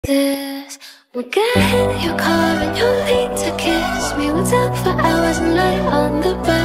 this. We'll get in your car and you'll need to kiss me. We'll talk for hours and lie on the bed.